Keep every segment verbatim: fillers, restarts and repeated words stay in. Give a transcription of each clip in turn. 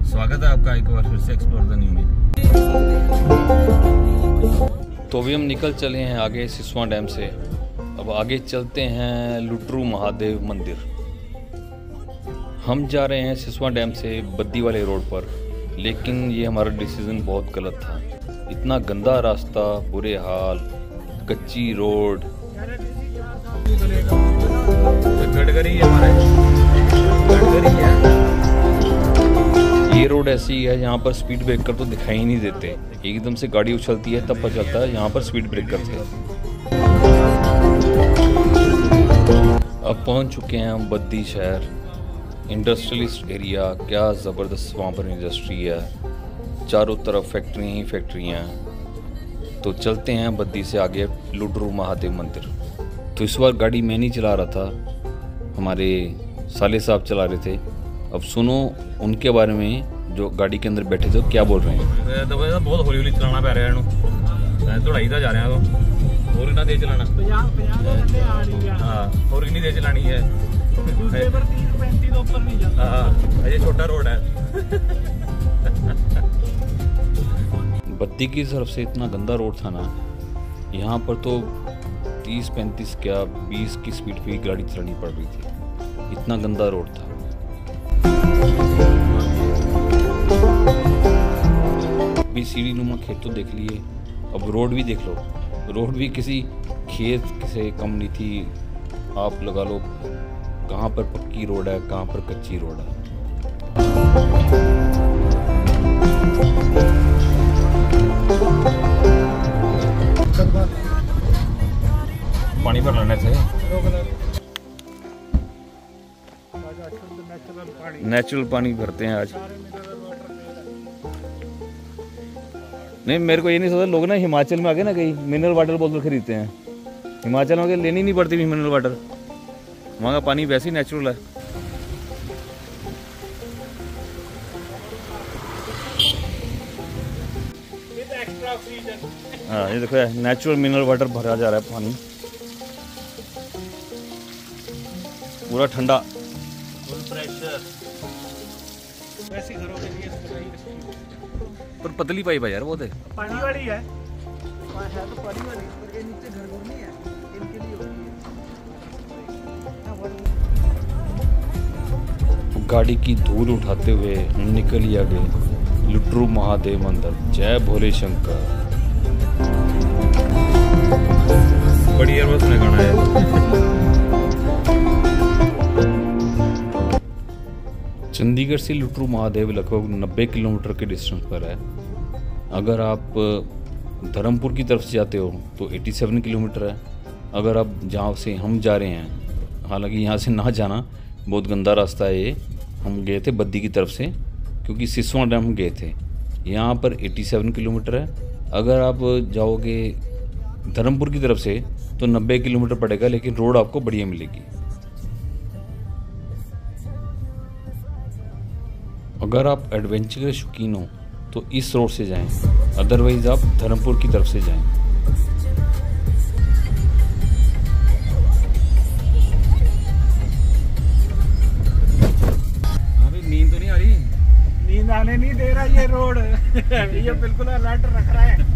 स्वागत है आपका एक बार फिर से एक्सप्लोर द न्यू में। तो अभी हम निकल चले हैं आगे सिसवा डैम से। अब आगे चलते हैं लुटरू महादेव मंदिर। हम जा रहे हैं सिसवा डैम से बद्दी वाले रोड पर, लेकिन ये हमारा डिसीजन बहुत गलत था। इतना गंदा रास्ता, बुरे हाल, कच्ची रोड। गडकरी हमारे गडकरी है। ये रोड ऐसी है यहाँ पर स्पीड ब्रेकर तो दिखाई ही नहीं देते। एकदम से गाड़ी उछलती है तब पता चलता है यहाँ पर स्पीड ब्रेकर थे। अब पहुँच चुके हैं हम बद्दी शहर। इंडस्ट्रियलिस्ट एरिया, क्या ज़बरदस्त वहाँ पर इंडस्ट्री है, चारों तरफ फैक्ट्री ही फैक्ट्रियाँ हैं। तो चलते हैं बद्दी से आगे लुटरू महादेव मंदिर। तो इस बार गाड़ी मैं नहीं चला रहा था, हमारे साले साहब चला रहे थे। अब सुनो उनके बारे में, जो गाड़ी के अंदर बैठे थे क्या बोल रहे हैं। तो बहुत हौली हौली चलाना पै रहा है, दौड़ाई तो जा रहे हैं, और इतना तेज चलाना। हाँ, और इतनी तेज चलानी है। हाँ, ये छोटा रोड है। बद्दी की तरफ से इतना गंदा रोड था ना, यहाँ पर तो तीस पैंतीस क्या बीस की स्पीड पे गाड़ी चलानी पड़ रही थी, इतना गंदा रोड था। अभी सीढ़ी नुमा खेत तो देख लिए, अब रोड भी देख लो। रोड भी किसी खेत से कम नहीं थी। आप लगा लो कहाँ पर पक्की रोड है, कहाँ पर कच्ची रोड है। पानी भर लेने थे। नेचुरल पानी भरते हैं आज। नहीं, मेरे को ये नहीं सोचा, लोग ना हिमाचल में आगे ना कहीं मिनरल वाटर बोतल खरीदते हैं। हिमाचल में आगे लेनी नहीं पड़ती मिनरल वाटर, वहाँ का पानी वैसे ही नेचुरल है। हाँ, ये देखो नेचुरल मिनरल वाटर भरा जा रहा है पानी, पूरा ठंडा। वैसे घरों के लिए पर पतली पाइप है यार, वो दे पानी वाली है। है तो पानी वाली, पर ये नीचे घर घर नहीं है, इनके लिए होती है। गाड़ी की धूल उठाते हुए हम निकल ही आ गए लुटरू महादेव मंदिर। जय भोले शंकर। बड़ी एयरबस में गाना है। चंडीगढ़ से लुटरू महादेव लगभग नब्बे किलोमीटर के डिस्टेंस पर है। अगर आप धर्मपुर की तरफ से जाते हो तो सत्तासी किलोमीटर है। अगर आप जहाँ से हम जा रहे हैं, हालांकि यहाँ से ना जाना, बहुत गंदा रास्ता है ये। हम गए थे बद्दी की तरफ से, क्योंकि सिसवा डैम गए थे। यहाँ पर सत्तासी किलोमीटर है। अगर आप जाओगे धर्मपुर की तरफ से तो नब्बे किलोमीटर पड़ेगा, लेकिन रोड आपको बढ़िया मिलेगी। अगर आप एडवेंचर के शौकीन हो तो इस रोड से जाएं, अदरवाइज आप धर्मपुर की तरफ से जाएं। अभी नींद तो नहीं आ रही? नींद आने नहीं दे रहा ये रोड। ये बिल्कुल अलर्ट रख रहा है।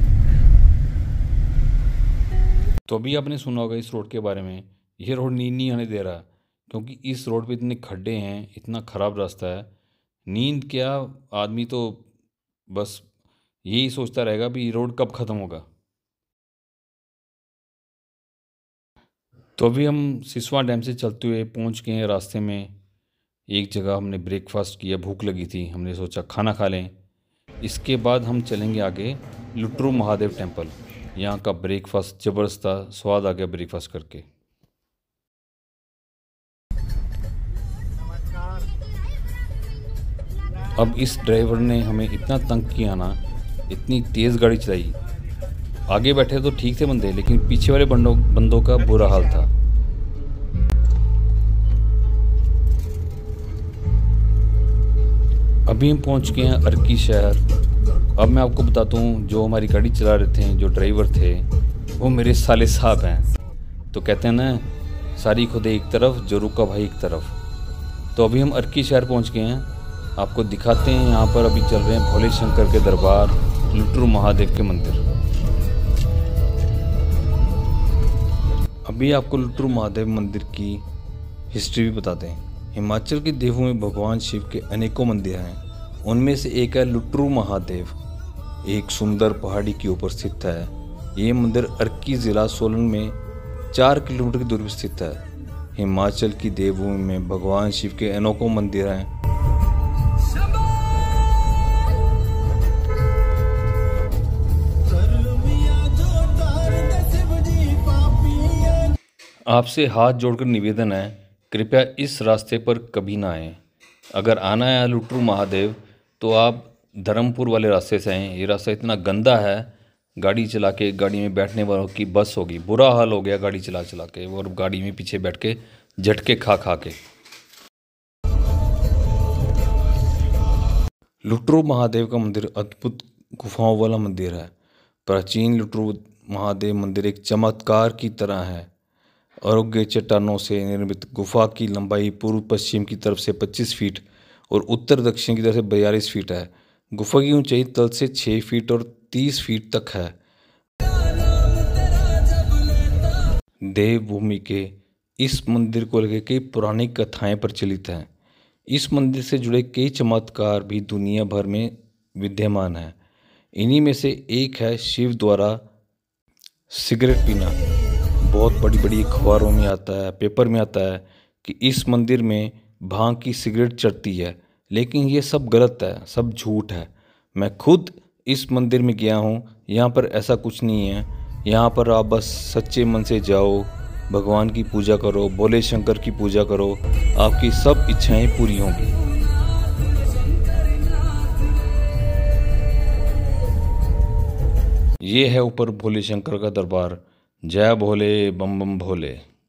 तो अभी आपने सुना होगा इस रोड के बारे में। ये रोड नींद नहीं आने दे रहा, क्योंकि इस रोड पे इतने खड्डे हैं, इतना ख़राब रास्ता है। नींद क्या, आदमी तो बस यही सोचता रहेगा भी रोड कब ख़त्म होगा। तो अभी हम सिसवा डैम से चलते हुए पहुंच गए हैं। रास्ते में एक जगह हमने ब्रेकफास्ट किया, भूख लगी थी, हमने सोचा खाना खा लें। इसके बाद हम चलेंगे आगे लुटरू महादेव टेम्पल। यहाँ का ब्रेकफास्ट ज़बरदस्त था, स्वाद आ गया ब्रेकफास्ट करके। अब इस ड्राइवर ने हमें इतना तंग किया ना, इतनी तेज़ गाड़ी चलाई। आगे बैठे तो ठीक थे बंदे, लेकिन पीछे वाले बंदों बंदों का बुरा हाल था। अभी हम पहुंच गए हैं अर्की शहर। अब मैं आपको बताता हूँ, जो हमारी गाड़ी चला रहे थे, जो ड्राइवर थे, वो मेरे साले साहब हैं। तो कहते हैं ना, सारी खुदे एक तरफ, जो रुका भाई एक तरफ। तो अभी हम अर्की शहर पहुंच गए हैं। आपको दिखाते हैं। यहाँ पर अभी चल रहे हैं भोले शंकर के दरबार, लुटरू महादेव के मंदिर। अभी आपको लुटरू महादेव मंदिर की हिस्ट्री भी बताते हैं। हिमाचल की देवों में भगवान शिव के अनेकों मंदिर हैं। उनमें से एक है लुटरू महादेव, एक सुंदर पहाड़ी के ऊपर स्थित है। ये मंदिर अर्की ज़िला सोलन में चार किलोमीटर की दूरी पर स्थित है। हिमाचल की देवभूमि में भगवान शिव के अनेकों मंदिर हैं। आपसे हाथ जोड़कर निवेदन है, कृपया इस रास्ते पर कभी ना आएं। अगर आना है लुटरू महादेव तो आप धर्मपुर वाले रास्ते से आएँ। ये रास्ता इतना गंदा है, गाड़ी चला के गाड़ी में बैठने वालों की बस होगी। बुरा हाल हो गया गाड़ी चला चला के, और गाड़ी में पीछे बैठ के झटके खा खा के। लुटरू महादेव का मंदिर अद्भुत गुफाओं वाला मंदिर है। प्राचीन लुटरू महादेव मंदिर एक चमत्कार की तरह है। अरोग्य चट्टानों से निर्मित गुफा की लंबाई पूर्व पश्चिम की तरफ से पच्चीस फीट और उत्तर दक्षिण की तरफ से बयालीस फीट है। गुफा की ऊंचाई तल से छः फीट और तीस फीट तक है। देवभूमि के इस मंदिर को लेकर कई पुरानी कथाएं प्रचलित हैं। इस मंदिर से जुड़े कई चमत्कार भी दुनिया भर में विद्यमान हैं। इन्हीं में से एक है शिव द्वारा सिगरेट पीना। बहुत बड़ी बड़ी अखबारों में आता है, पेपर में आता है कि इस मंदिर में भांग की सिगरेट चढ़ती है, लेकिन ये सब गलत है, सब झूठ है। मैं खुद इस मंदिर में गया हूँ, यहाँ पर ऐसा कुछ नहीं है। यहाँ पर आप बस सच्चे मन से जाओ, भगवान की पूजा करो, भोले शंकर की पूजा करो, आपकी सब इच्छाएं पूरी होंगी। ये है ऊपर भोले शंकर का दरबार। जय भोले, बम बम भोले।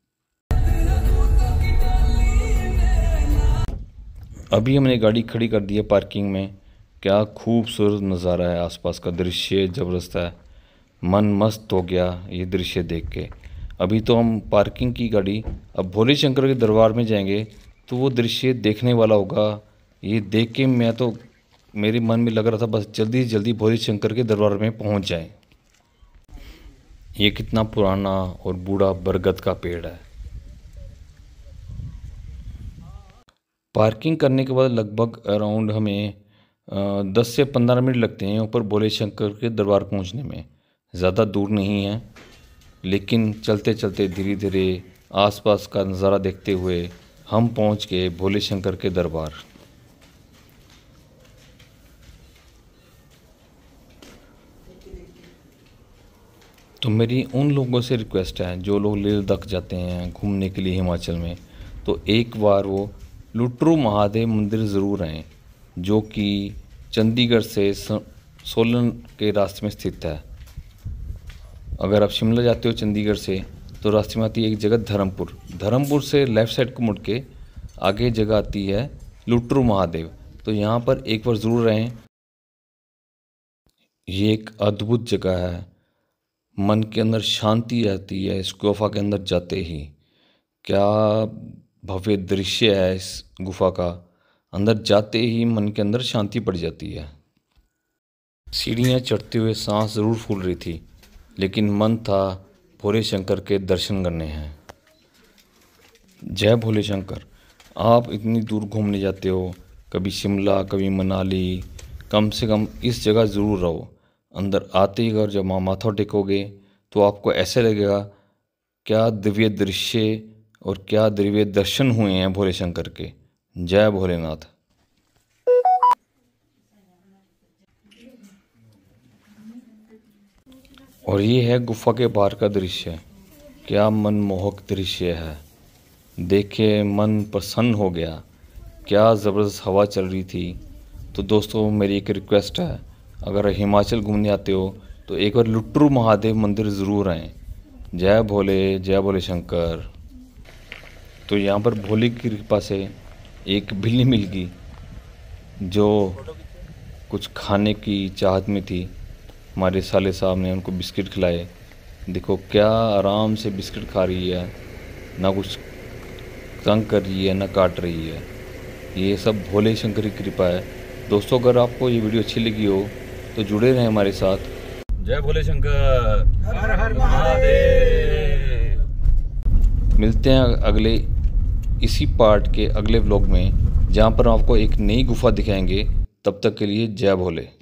अभी हमने गाड़ी खड़ी कर दी है पार्किंग में। क्या खूबसूरत नज़ारा है, आसपास का दृश्य ज़बरदस्त है। मन मस्त हो गया ये दृश्य देख के। अभी तो हम पार्किंग की गाड़ी, अब भोले शंकर के दरबार में जाएंगे तो वो दृश्य देखने वाला होगा। ये देख के मैं तो, मेरे मन में लग रहा था बस जल्दी जल्दी भोले शंकर के दरबार में पहुंच जाएं। ये कितना पुराना और बूढ़ा बरगद का पेड़ है। पार्किंग करने के बाद लगभग अराउंड हमें दस से पंद्रह मिनट लगते हैं ऊपर भोले शंकर के दरबार पहुंचने में। ज़्यादा दूर नहीं है, लेकिन चलते चलते धीरे धीरे आसपास का नज़ारा देखते हुए हम पहुंच गए भोले शंकर के दरबार। तो मेरी उन लोगों से रिक्वेस्ट है जो लोग लेह लद्दाख जाते हैं घूमने के लिए हिमाचल में, तो एक बार वो लुटरू महादेव मंदिर ज़रूर आएँ, जो कि चंडीगढ़ से सोलन के रास्ते में स्थित है। अगर आप शिमला जाते हो चंडीगढ़ से तो रास्ते में आती है एक जगह धर्मपुर। धर्मपुर से लेफ़्ट साइड को मुड़ के आगे जगह आती है लुटरू महादेव। तो यहाँ पर एक बार ज़रूर रहें। ये एक अद्भुत जगह है, मन के अंदर शांति रहती है इस गुफा के अंदर जाते ही। क्या भव्य दृश्य है इस गुफा का, अंदर जाते ही मन के अंदर शांति पड़ जाती है। सीढ़ियाँ चढ़ते हुए सांस ज़रूर फूल रही थी, लेकिन मन था भोले शंकर के दर्शन करने हैं। जय भोले शंकर। आप इतनी दूर घूमने जाते हो, कभी शिमला कभी मनाली, कम से कम इस जगह ज़रूर रहो। अंदर आते ही अगर जब वहाँ माथा टेकोगे तो आपको ऐसे लगेगा क्या दिव्य दृश्य और क्या दिव्य दर्शन हुए हैं भोले शंकर के। जय भोलेनाथ। और ये है गुफा के बाहर का दृश्य। क्या मनमोहक दृश्य है, देखे मन प्रसन्न हो गया। क्या ज़बरदस्त हवा चल रही थी। तो दोस्तों मेरी एक रिक्वेस्ट है, अगर हिमाचल घूमने आते हो तो एक बार लुटरू महादेव मंदिर ज़रूर आएँ। जय भोले, जय भोले शंकर। तो यहाँ पर भोले की कृपा से एक बिल्ली मिल गई जो कुछ खाने की चाहत में थी। हमारे साले साहब ने उनको बिस्किट खिलाए। देखो क्या आराम से बिस्किट खा रही है, ना कुछ तंग कर रही है ना काट रही है। ये सब भोले शंकर की कृपा है। दोस्तों अगर आपको ये वीडियो अच्छी लगी हो तो जुड़े रहें हमारे साथ। जय भोले शंकर, हर हर महादेव। मिलते हैं अगले इसी पार्ट के अगले व्लॉग में, जहाँ पर आपको एक नई गुफा दिखाएंगे। तब तक के लिए जय भोले।